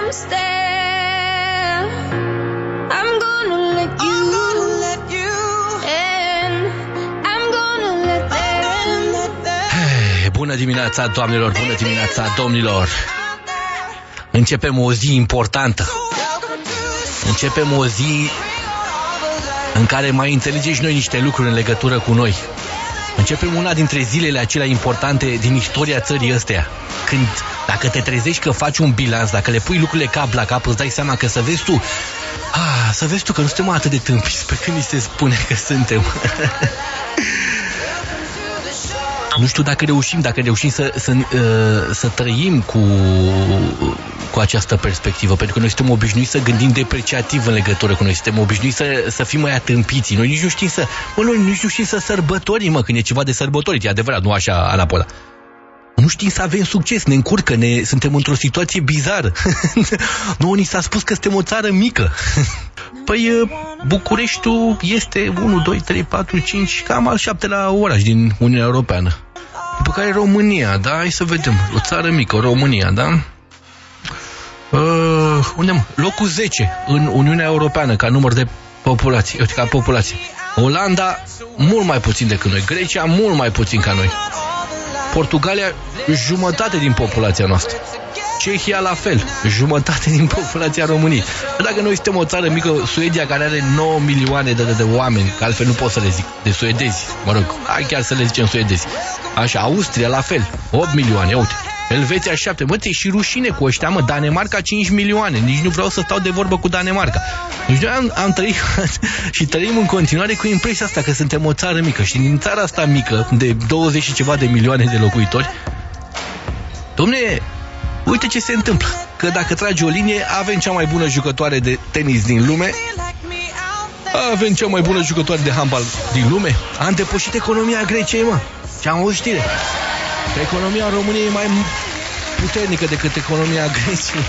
stare. I'm gonna let you in. I'm gonna let them. Hey, bună dimineața, doamnelor, bună dimineața, domnilor. Începem o zi importantă. Începem o zi în care mai înțelegem și noi niște lucruri în legătură cu noi. Începem una dintre zilele acelea importante din istoria țării ăsteia. Când, dacă te trezești că faci un bilanț, dacă le pui lucrurile cap la cap, îți dai seama că să vezi tu că nu suntem atât de tâmpiți pe când ni se spune că suntem. Nu știu dacă reușim să trăim cu această perspectivă, pentru că noi suntem obișnuiți să gândim depreciativ în legătură cu noi, suntem obișnuiți să fim mai atâmpiți. Noi nici nu știm să sărbătorim, când e ceva de sărbătorit, e adevărat, nu așa, Anapola. Nu știm să avem succes, ne încurcă, suntem într-o situație bizară. Nouă ni s-a spus că suntem o țară mică. Păi Bucureștiul este 1, 2, 3, 4, 5, cam al 7-lea oraș din Uniunea Europeană. După care România, da? Hai să vedem. O țară mică, România, da? Unde? Locul 10 în Uniunea Europeană ca număr de populație, ca populație. Olanda mult mai puțin decât noi, Grecia mult mai puțin ca noi. Portugalia jumătate din populația noastră. Cehia la fel, jumătate din populația României. Dacă noi suntem o țară mică, Suedia, care are 9 milioane de oameni, că altfel nu pot să le zic, de suedezi, mă rog, hai chiar să le zicem suedezi. Așa, Austria la fel, 8 milioane, uite. Elveția 7, mă, ți-e și rușine cu ăștia, mă, Danemarca 5 milioane, nici nu vreau să stau de vorbă cu Danemarca. Deci noi am trăit și trăim în continuare cu impresia asta că suntem o țară mică și din țara asta mică, de 20 și ceva de milioane de locuitori, dom'le, uite ce se întâmplă, că dacă tragi o linie, avem cea mai bună jucătoare de tenis din lume, avem cea mai bună jucătoare de handbal din lume, am depășit economia Greciei, mă, și am o știre. Economia României e mai puternică decât economia Greciei.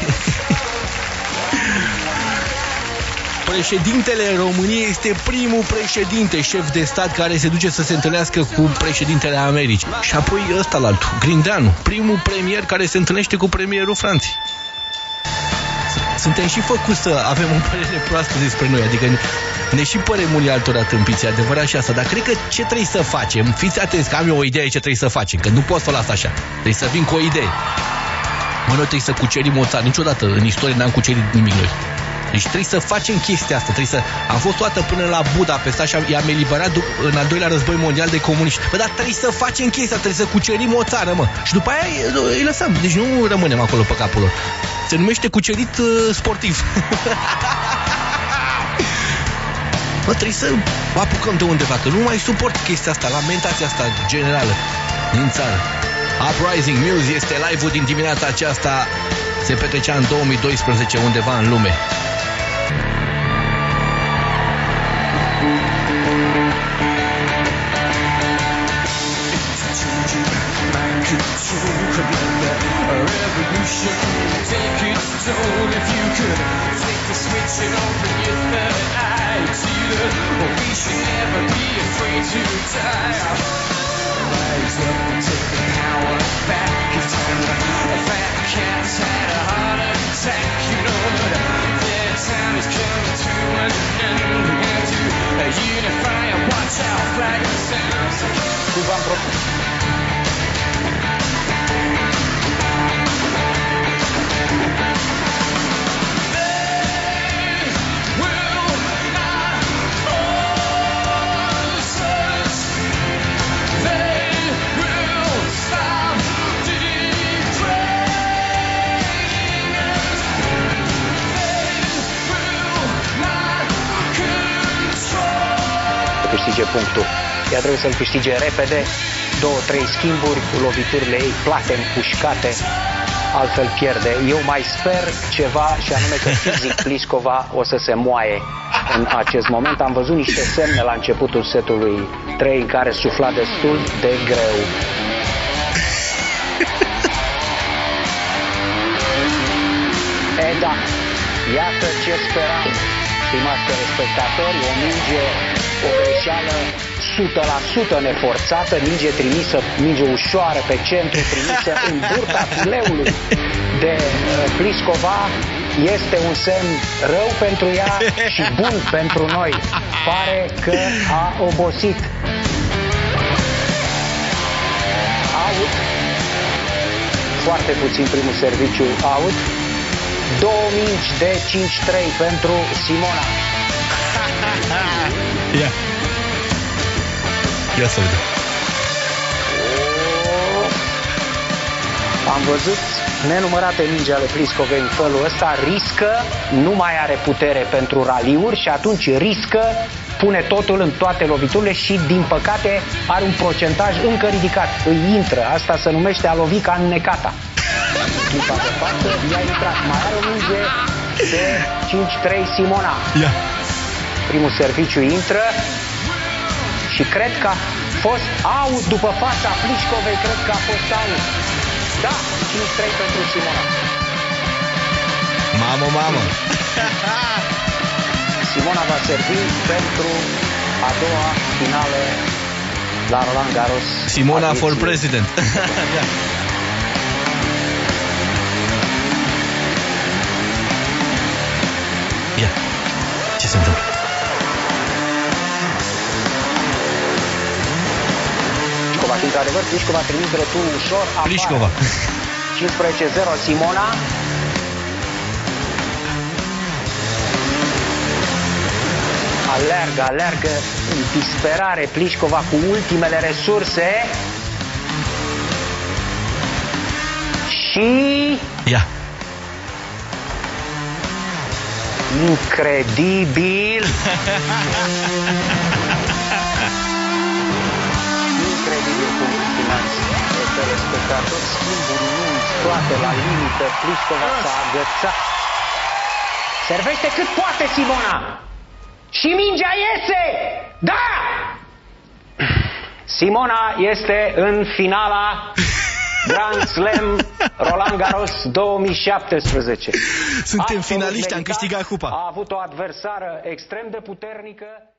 Președintele României este primul președinte, șef de stat, care se duce să se întâlnească cu președintele Americii. Și apoi ăsta la altul, Grindeanu, primul premier care se întâlnește cu premierul Franței. Suntem și făcuți să avem o părere proastă despre noi, adică ne și părem unii altora tâmpiți, adevărat și asta, dar cred că ce trebuie să facem, fiți atenți că am eu o idee ce trebuie să facem, că nu pot să o las așa, trebuie să vin cu o idee. Mă, noi trebuie să cucerim o țară, niciodată în istorie n-am cucerit nimic noi. Deci trebuie să facem chestia asta, am fost toată până la Budapesta și i-am eliberat în al doilea război mondial de comuniști. Bă, dar trebuie să facem chestia, trebuie să cucerim o țară, mă. Și după aia îi lăsăm, deci nu rămânem acolo pe capul lor. Se numește cucerit sportiv. Bă, trebuie să apucăm de undeva, că nu mai suport chestia asta, lamentația asta generală din țară. Uprising Music este live-ul din dimineața aceasta. Se petrecea în 2012 undeva în lume. V-am propus. Câștige punctul. Ea trebuie să-l câștige repede, 2-3 schimburi, cu loviturile ei plate, împușcate, altfel pierde. Eu mai sper ceva, și anume că fizic Pliskova o să se moaie în acest moment. Am văzut niște semne la începutul setului 3 în care sufla destul de greu. Da, iată ce speram, stimați telespectatori, o minge, o greșeală 100% neforțată, minge ușoară pe centru, trimisă în burta fileului de Pliskova. este un semn rău pentru ea și bun pentru noi. Pare că a obosit. Out. Foarte puțin primul serviciu out. 2 mingi de 5-3 pentru Simona. Ia să vedem. Am văzut nenumărate mingi ale Pliskovei în felul ăsta. Riscă, nu mai are putere pentru raliuri și atunci riscă, pune totul în toate loviturile și, din păcate, are un procentaj încă ridicat. Îi intră. Asta se numește a lovi ca înnecata. Clipa de față, i-a intrat. Mai are o minge de 5-3 Simona. Primul serviciu intră și cred că a fost out după fața Pliskovei. Cred că a fost out. Da, 5-3 pentru Simona. Mamă! Simona va servi pentru a doua finală la Roland Garros. Simona for president. Ia, ce se întâmplă? Pliskova, într-adevăr, Pliskova trimite returul ușor. Pliskova. 15-0 Simona. Alergă în disperare Pliskova cu ultimele resurse. Și... Ia. Incredibil! Incredibil cum stimați telespectatori, schimburi lungi, toate la limită, Pliskova s-a agățat. Servește cât poate Simona! Și mingea iese! Da! Simona este în finala Grand Slam Roland Garros 2017. Suntem finaliști, am câștigat cupa. A avut o adversară extrem de puternică.